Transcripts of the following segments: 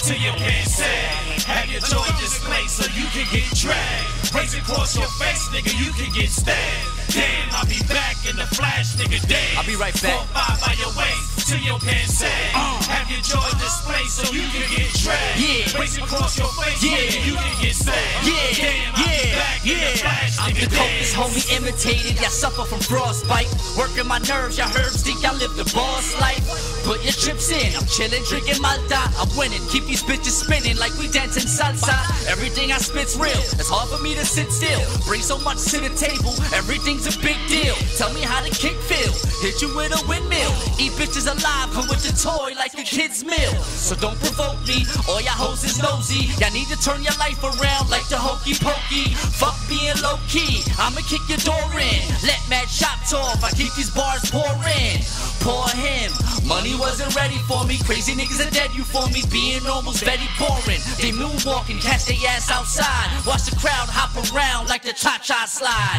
till your pants sag. Have your jaw displayed so you can get dragged. Race across your face, nigga, you can get stabbed. Damn, I'll be back in the flash, nigga, damn. I'll be right back. 4-5 by your waist till your pants sag. Have your jaw displayed so you can get dragged. Yeah. Race across your face, nigga, you can get stabbed. Yeah. Damn, I'll be back in the flash, I'm nigga, the damn. coldest homie imitated. Y'all suffer from frostbite. Working my nerves, y'all herbs think y'all live the boss life. Put your chips in, I'm chillin', drinking Malta. I'm winning, keep these bitches spinning like we dancing salsa. Everything I spit's real, it's hard for me to sit still. Bring so much to the table, everything's a big deal. Tell me how the kick feel, hit you with a windmill. Eat bitches alive, come with the toy like the kids' meal. So don't provoke me, all y'all hoes is nosy. Y'all need to turn your life around like the hokey pokey. Fuck being low key, I'ma kick your door in. Let mad shots off, I keep these bars pouring. Pour him, money wasn't ready for me. Crazy niggas are dead, you for me. Being normal's very boring. They moonwalking, catch their ass outside. Watch the crowd hop around like the cha-cha slide.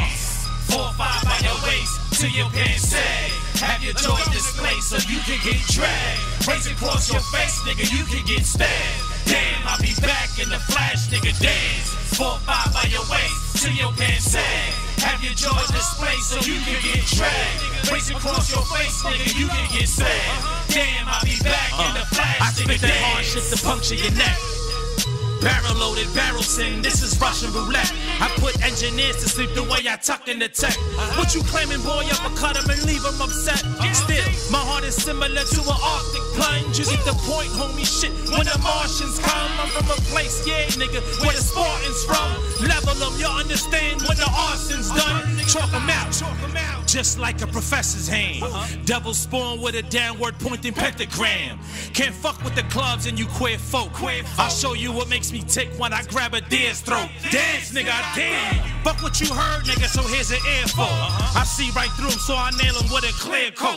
4-5 by your waist till your pants sag. Have your jaw displayed so you can get dragged. Race across your face, nigga, you can get stabbed. Damn, I'll be back in the flash, nigga, dance. 4-5 by your waist till your pants sag. Have your jaw displayed so you can get dragged. Race across your face, nigga, you can get stabbed. Damn, I'll be back in the flash, I nigga, spit that hard dance. shit to puncture your neck. Barrel loaded, barrel sing, this is Russian roulette. I put engineers to sleep the way I tuck in the tech. What you claiming, boy, uppercut him and leave him upset. Still, my heart is similar to an Arctic plunge. You get the point, homie, shit, when the Martians come. I'm from a place, yeah, nigga, where the Spartans from. Level them, you understand when the arson's done. Chalk them out, just like a professor's hand. Devil spawn with a downward pointing pentagram. Can't fuck with the clubs and you queer folk. I'll show you what makes me tick when I grab a deer's throat. Dance, nigga, I dare. Fuck what you heard, nigga, so here's an earful. I see right through him, so I nail him with a clear coat.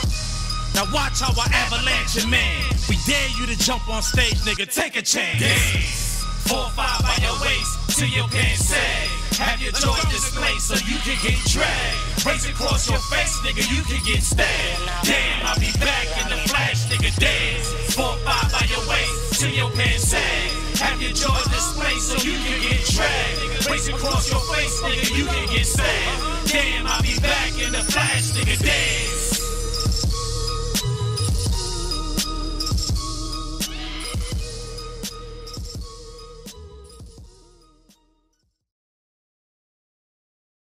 Now watch how I avalanche your man. We dare you to jump on stage, nigga, take a chance. 4-5 by your waist till your pants sag. Have your jaw displayed so you can get dragged. Race across your face, nigga, you can get stabbed. Damn, I'll be back in the flash, nigga, dance. 4-5 by your waist till your pants sag. Have your jaw displayed so you can get dragged. Race across your face, nigga, you can get stabbed. Damn, I'll be back in the flash, nigga, dance.